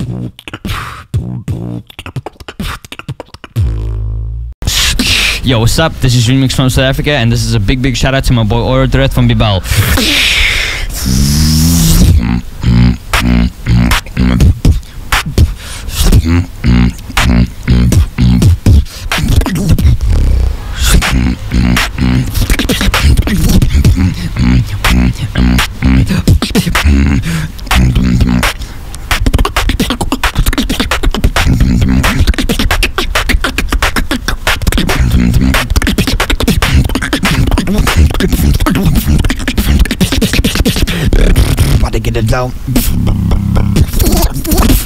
Yo, what's up? This is Remix from South Africa, and this is a big shout out to my boy Oro Threat from Bibal. About to get it down.